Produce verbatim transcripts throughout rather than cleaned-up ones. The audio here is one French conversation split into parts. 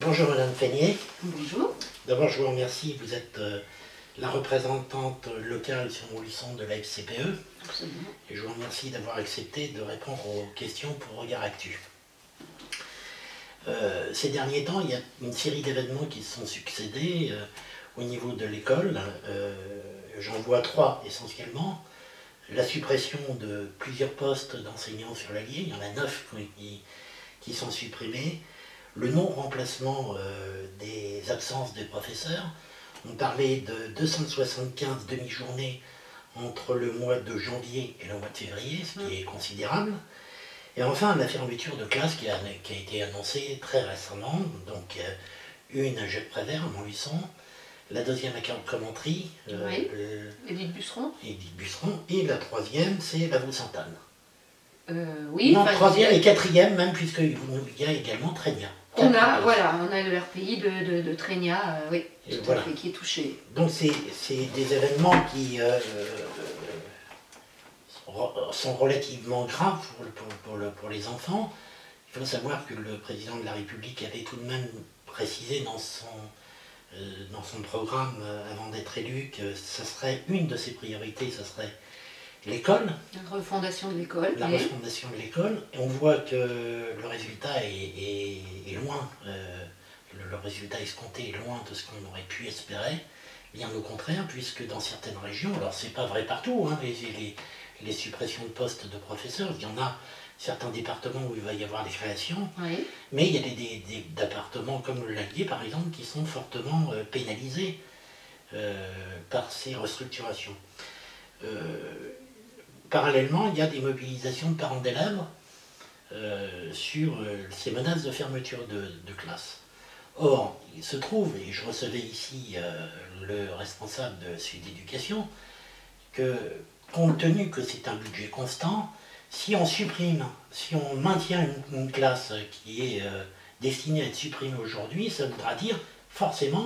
bonjour Madame Feignet. Bonjour. D'abord je vous remercie, vous êtes euh, la représentante locale sur Montluçon de la F C P E. Absolument. Et je vous remercie d'avoir accepté de répondre aux questions pour Regard Actu. Euh, ces derniers temps, il y a une série d'événements qui se sont succédés euh, au niveau de l'école. Euh, J'en vois trois essentiellement. La suppression de plusieurs postes d'enseignants sur l'Allier, il y en a neuf qui, qui sont supprimés. Le non-remplacement euh, des absences des professeurs. On parlait de deux cent soixante-quinze demi-journées entre le mois de janvier et le mois de février, ce qui est considérable. Et enfin, la fermeture de classes qui a, qui a été annoncée très récemment. Donc, euh, une à Jacques-Prévert, à Montluçon, la deuxième à Commenterie, euh, Oui. euh, Édith Busseron. Édith Busseron, et la troisième, c'est la Vaux-Sainte-Anne. Euh, oui. Non, enfin, troisième je... et quatrième, même, puisqu'il y a également Trégnat. On a, voilà, on a le R P I de, de, de Trégnat, euh, oui, Et tout voilà. à fait, qui est touché. Donc, c'est des événements qui euh, euh, sont relativement graves pour, pour, pour, le, pour les enfants. Il faut savoir que le président de la République avait tout de même précisé dans son, euh, dans son programme, euh, avant d'être élu, que ce serait une de ses priorités, ce serait l'école. La refondation de l'école. La et... refondation de l'école. Et on voit que le résultat est, est, est loin, euh, le, le résultat escompté est loin de ce qu'on aurait pu espérer. Bien au contraire, puisque dans certaines régions, alors c'est pas vrai partout, hein, les, les, les suppressions de postes de professeurs, il y en a certains départements où il va y avoir des créations, oui. mais il y a des, des, des départements comme l'Allier par exemple qui sont fortement euh, pénalisés euh, par ces restructurations. Euh, parallèlement, il y a des mobilisations de parents d'élèves euh, sur euh, ces menaces de fermeture de, de classe. Or, il se trouve, et je recevais ici euh, le responsable de Sud Éducation, que compte tenu que c'est un budget constant, si on supprime, si on maintient une, une classe qui est euh, destinée à être supprimée aujourd'hui, ça voudra dire forcément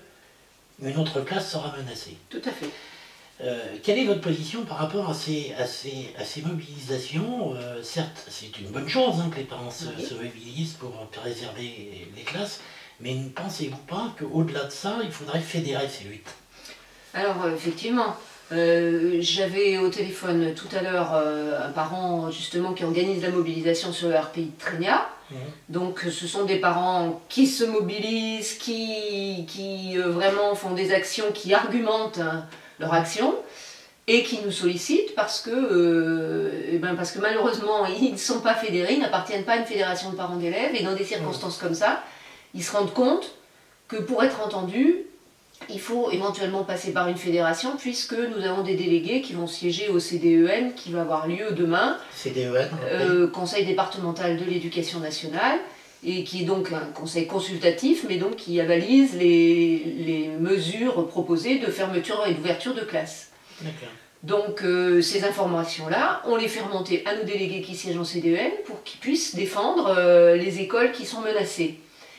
qu'une autre classe sera menacée. Tout à fait. Euh, quelle est votre position par rapport à ces, à ces, à ces mobilisations? euh, Certes, c'est une bonne chose hein, que les parents se, oui. se mobilisent pour préserver les classes, mais ne pensez-vous pas qu'au-delà de ça, il faudrait fédérer ces luttes? Alors, euh, effectivement, euh, j'avais au téléphone tout à l'heure euh, un parent justement qui organise la mobilisation sur le R P I de Trégnat. Mmh. Donc, ce sont des parents qui se mobilisent, qui, qui euh, vraiment font des actions, qui argumentent hein, leur action et qui nous sollicitent parce que, euh, eh ben parce que malheureusement ils ne sont pas fédérés, ils n'appartiennent pas à une fédération de parents d'élèves et dans des circonstances comme ça, ils se rendent compte que pour être entendus, il faut éventuellement passer par une fédération puisque nous avons des délégués qui vont siéger au C D E N qui va avoir lieu demain, C D E N, euh, Conseil départemental de l'éducation nationale, et qui est donc un conseil consultatif, mais donc qui avalise les, les mesures proposées de fermeture et d'ouverture de classe. Donc euh, ces informations-là, on les fait remonter à nos délégués qui siègent en C D E N pour qu'ils puissent défendre euh, les écoles qui sont menacées.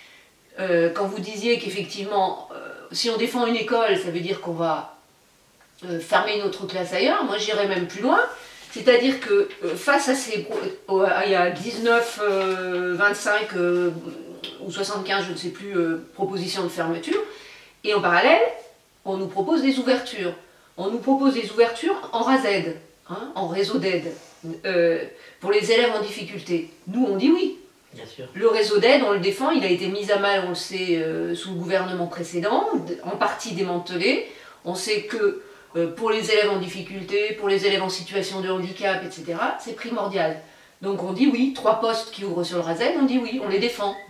Euh, quand vous disiez qu'effectivement, euh, si on défend une école, ça veut dire qu'on va euh, fermer une autre classe ailleurs, moi j'irais même plus loin. C'est-à-dire que euh, face à ces... Euh, il y a dix-neuf, euh, vingt-cinq euh, ou soixante-quinze, je ne sais plus, euh, propositions de fermeture, et en parallèle, on nous propose des ouvertures. On nous propose des ouvertures en R A Z, hein, en réseau d'aide, euh, pour les élèves en difficulté. Nous, on dit oui. Bien sûr. Le réseau d'aide, on le défend, il a été mis à mal, on le sait, euh, sous le gouvernement précédent, en partie démantelé. On sait que pour les élèves en difficulté, pour les élèves en situation de handicap, et cetera, c'est primordial. Donc on dit oui, trois postes qui ouvrent sur le R A Z, on dit oui, on les défend. Mmh.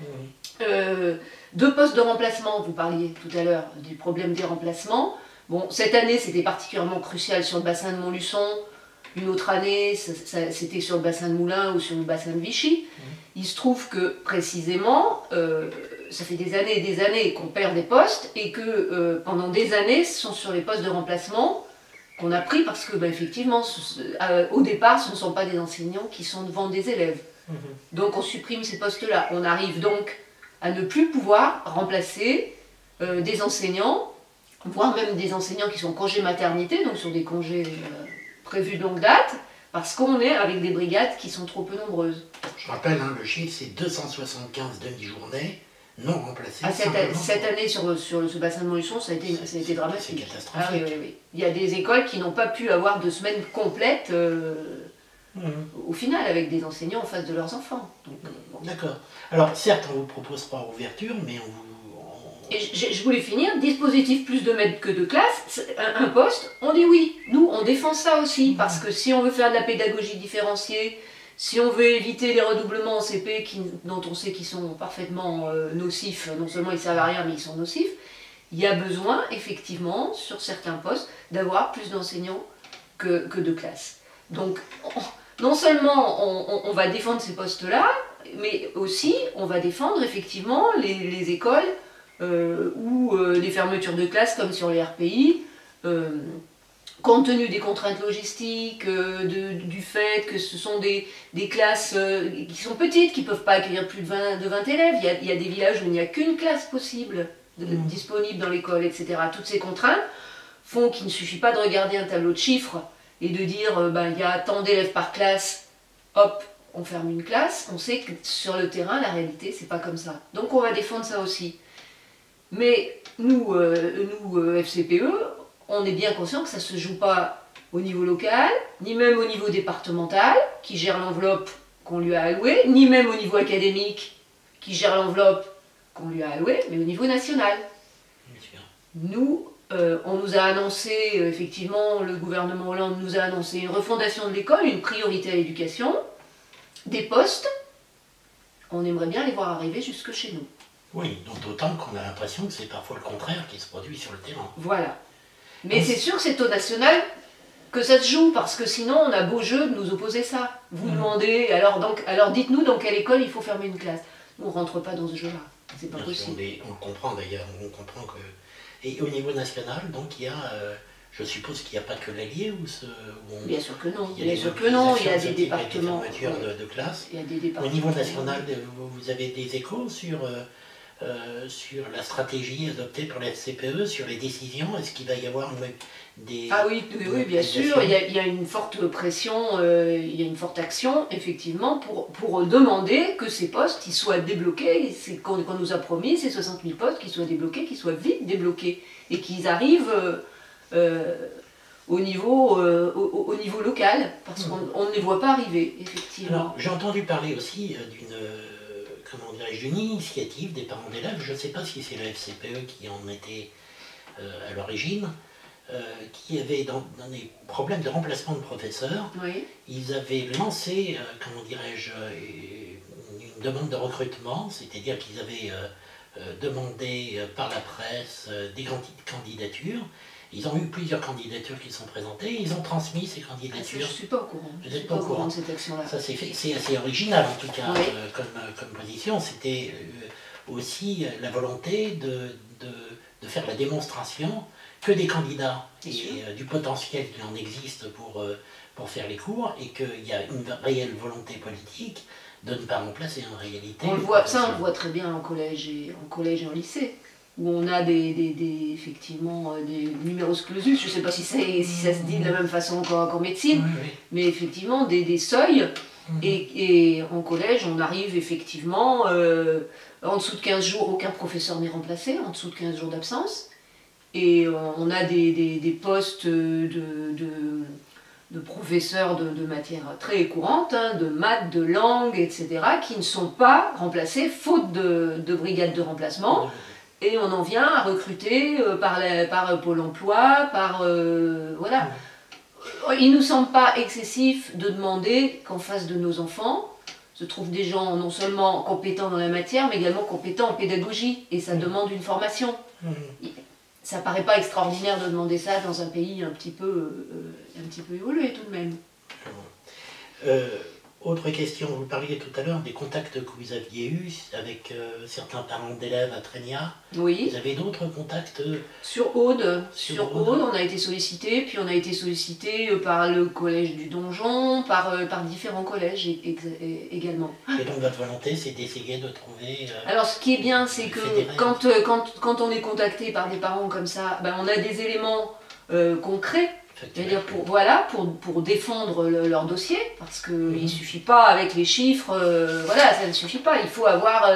Euh, deux postes de remplacement, vous parliez tout à l'heure du problème des remplacements. Bon, cette année, c'était particulièrement crucial sur le bassin de Montluçon. Une autre année, c'était sur le bassin de Moulins ou sur le bassin de Vichy. Mmh. Il se trouve que, précisément, euh, ça fait des années et des années qu'on perd des postes et que euh, pendant des années, ce sont sur les postes de remplacement qu'on a pris parce que, bah, effectivement, ce, euh, au départ, ce ne sont pas des enseignants qui sont devant des élèves. Mmh. Donc on supprime ces postes-là. On arrive donc à ne plus pouvoir remplacer euh, des enseignants, voire même des enseignants qui sont en congé maternité, donc sur des congés euh, prévus de longue date, parce qu'on est avec des brigades qui sont trop peu nombreuses. Je rappelle, hein, le chiffre, c'est deux cent soixante-quinze demi-journées non remplacés. Ah, cette, cette année, sur, sur ce bassin de Montluçon, ça a été, ça a été dramatique. C'est catastrophique. Ah, oui, oui, oui. Il y a des écoles qui n'ont pas pu avoir de semaines complètes euh, mmh. au final, avec des enseignants en face de leurs enfants. Euh, bon. D'accord. Alors, certes, on ne vous propose pas ouverture, mais on vous... On... Et je, je voulais finir, dispositif plus de maîtres que de classe, un, un poste, on dit oui. Nous, on défend ça aussi, mmh. parce que si on veut faire de la pédagogie différenciée, si on veut éviter les redoublements en C P qui, dont on sait qu'ils sont parfaitement euh, nocifs, non seulement ils servent à rien mais ils sont nocifs, il y a besoin effectivement sur certains postes d'avoir plus d'enseignants que, que de classes. Donc on, non seulement on, on, on va défendre ces postes-là, mais aussi on va défendre effectivement les, les écoles euh, ou euh, les fermetures de classes comme sur les R P I. Euh, Compte tenu des contraintes logistiques, euh, de, du fait que ce sont des, des classes euh, qui sont petites, qui ne peuvent pas accueillir plus de vingt, de vingt élèves, il y, a, il y a des villages où il n'y a qu'une classe possible de, mmh. disponible dans l'école, et cetera. Toutes ces contraintes font qu'il ne suffit pas de regarder un tableau de chiffres et de dire euh, ben, il y a tant d'élèves par classe, hop, on ferme une classe. On sait que sur le terrain, la réalité, c'est pas comme ça. Donc on va défendre ça aussi. Mais nous, euh, nous euh, F C P E, on est bien conscient que ça ne se joue pas au niveau local, ni même au niveau départemental, qui gère l'enveloppe qu'on lui a allouée, ni même au niveau académique, qui gère l'enveloppe qu'on lui a allouée, mais au niveau national. Nous, euh, on nous a annoncé, euh, effectivement, le gouvernement Hollande nous a annoncé une refondation de l'école, une priorité à l'éducation, des postes. On aimerait bien les voir arriver jusque chez nous. Oui, donc d'autant qu'on a l'impression que c'est parfois le contraire qui se produit sur le terrain. Voilà. Mais c'est sûr que c'est au national que ça se joue, parce que sinon on a beau jeu de nous opposer ça. Vous mmh. demandez, alors, donc, alors dites-nous dans quelle école il faut fermer une classe. Nous, on ne rentre pas dans ce jeu-là, c'est pas Bien possible. Sûr, on, on le comprend d'ailleurs, on comprend que... Et au niveau national, donc il y a, euh, je suppose qu'il n'y a pas que l'Allier où ce... Où on... Bien sûr que non, il y a bien sûr que non, il y a des Il départements... y a des fermetures de, de classes. Il y a des départements... Au niveau national, vous avez des échos sur... Euh, Euh, sur la stratégie adoptée par la F C P E, sur les décisions, est-ce qu'il va y avoir une, des... Ah oui, oui, oui bien sûr, il y, a, il y a une forte pression, euh, il y a une forte action, effectivement, pour, pour demander que ces postes ils soient débloqués, qu'on qu'on nous a promis, ces soixante mille postes, qu'ils soient débloqués, qu'ils soient vite débloqués, et qu'ils arrivent euh, euh, au, niveau, euh, au, au niveau local, parce qu'on on ne les voit pas arriver, effectivement. J'ai entendu parler aussi d'une... comment dirais-je, d'une initiative des parents d'élèves, je ne sais pas si c'est la F C P E qui en était euh, à l'origine, euh, qui avait dans, dans des problèmes de remplacement de professeurs, oui. Ils avaient lancé, euh, comment dirais-je, une demande de recrutement, c'est-à-dire qu'ils avaient euh, euh, demandé euh, par la presse euh, des candidatures. Ils ont eu plusieurs candidatures qui sont présentées, ils ont transmis ces candidatures. Ah, je ne suis pas au courant. Je ne suis pas au courant. courant de cette action-là. Ça c'est assez original en tout cas, oui. euh, comme, comme position. C'était euh, aussi la volonté de, de, de faire la démonstration que des candidats et euh, du potentiel qu'il en existe pour, euh, pour faire les cours, et qu'il y a une réelle volonté politique de ne pas remplacer en réalité. On le voit, ça on le voit très bien en collège et en, collège et en lycée, où on a des, des, des, effectivement des numerus clausus, je ne sais pas si, si ça se dit de la même façon qu'en qu'en médecine, oui, oui. mais effectivement des, des seuils, mmh. et, et en collège on arrive effectivement, euh, en dessous de quinze jours, aucun professeur n'est remplacé, en dessous de quinze jours d'absence, et on a des, des, des postes de, de, de professeurs de, de matières très courantes, hein, de maths, de langue, et cetera, qui ne sont pas remplacés faute de, de brigades de remplacement. Et on en vient à recruter euh, par, la, par Pôle emploi, par... Euh, voilà. Il ne nous semble pas excessif de demander qu'en face de nos enfants se trouvent des gens non seulement compétents dans la matière, mais également compétents en pédagogie. Et ça mmh. demande une formation. Mmh. Ça paraît pas extraordinaire de demander ça dans un pays un petit peu, euh, un petit peu évolué tout de même. Euh, autre question, vous parliez tout à l'heure des contacts que vous aviez eus avec euh, certains parents d'élèves à Trénia. Oui. Vous avez d'autres contacts? Sur Aude, sur, sur Aude, on a été sollicité, puis on a été sollicité par le collège du Donjon, par, euh, par différents collèges et, et, et, également. Et donc votre volonté, c'est d'essayer de trouver... Euh, Alors ce qui est bien, c'est que quand, euh, quand, quand on est contacté par des parents comme ça, ben, on a des éléments euh, concrets. C'est-à-dire pour, voilà, pour, pour défendre le, leur dossier, parce qu'il mmh. ne suffit pas avec les chiffres, euh, voilà, ça ne suffit pas, il faut avoir euh,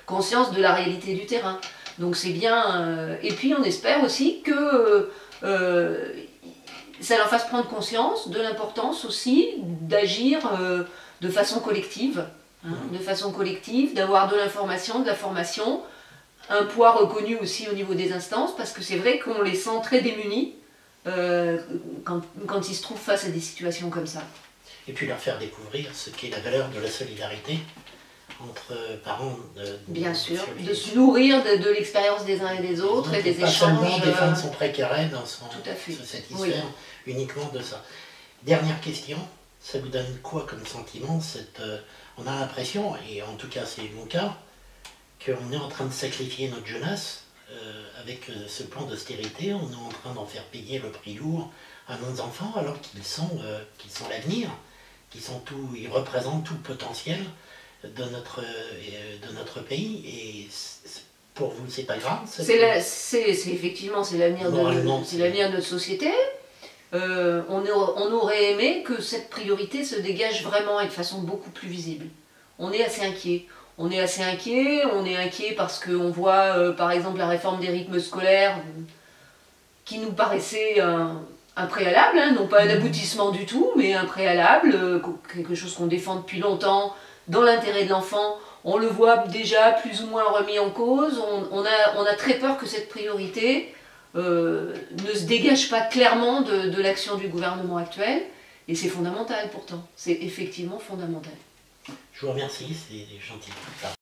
conscience de la réalité du terrain. Donc c'est bien. Euh, et puis on espère aussi que euh, ça leur fasse prendre conscience de l'importance aussi d'agir euh, de façon collective, hein, de façon collective, d'avoir de l'information, de la formation, un poids reconnu aussi au niveau des instances, parce que c'est vrai qu'on les sent très démunis euh, quand, quand ils se trouvent face à des situations comme ça. Et puis leur faire découvrir ce qu'est la valeur de la solidarité entre parents. De, de, Bien sûr, de se nourrir de, de l'expérience des uns et des autres et des pas échanges. Pas seulement défendre son précaré dans son, tout à fait. se satisfaire oui. uniquement de ça. Dernière question, ça vous donne quoi comme sentiment cette, euh, on a l'impression, et en tout cas c'est mon cas, qu'on est en train de sacrifier notre jeunesse euh, avec euh, ce plan d'austérité, on est en train d'en faire payer le prix lourd à nos enfants alors qu'ils sont, euh, qu'ils sont l'avenir, qu'ils sont tout, ils représentent tout le potentiel de notre, euh, de notre pays, et pour vous c'est pas grave? C'est effectivement c'est l'avenir de, de notre société. Euh, on, on aurait aimé que cette priorité se dégage vraiment et de façon beaucoup plus visible. On est assez inquiet. On est assez inquiet, on est inquiet parce qu'on voit euh, par exemple la réforme des rythmes scolaires qui nous paraissait un, un préalable, hein, non pas un aboutissement du tout, mais un préalable, euh, quelque chose qu'on défend depuis longtemps dans l'intérêt de l'enfant. On le voit déjà plus ou moins remis en cause, on, on, a, on a très peur que cette priorité euh, ne se dégage pas clairement de, de l'action du gouvernement actuel, et c'est fondamental pourtant, c'est effectivement fondamental. Je vous remercie, c'est gentil.